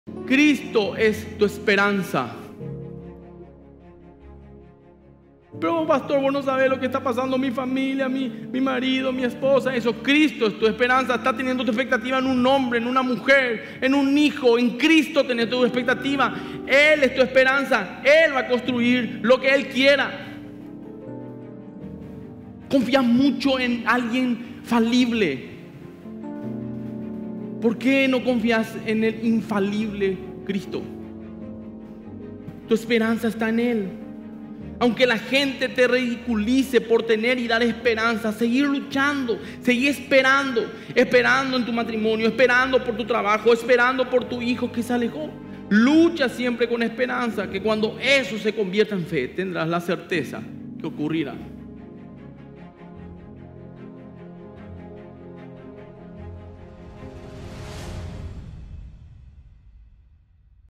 Cristo es tu esperanza. Pero pastor, vos no sabés lo que está pasando mi familia, mi marido, mi esposa. Eso, Cristo es tu esperanza. Estás teniendo tu expectativa en un hombre, en una mujer, en un hijo. En Cristo tenés tu expectativa. Él es tu esperanza. Él va a construir lo que Él quiera. Confías mucho en alguien falible. ¿Por qué no confías en el infalible Cristo? Tu esperanza está en Él. Aunque la gente te ridiculice por tener y dar esperanza, seguir luchando, seguir esperando en tu matrimonio, esperando por tu trabajo, esperando por tu hijo que se alejó. Lucha siempre con esperanza, que cuando eso se convierta en fe, tendrás la certeza que ocurrirá.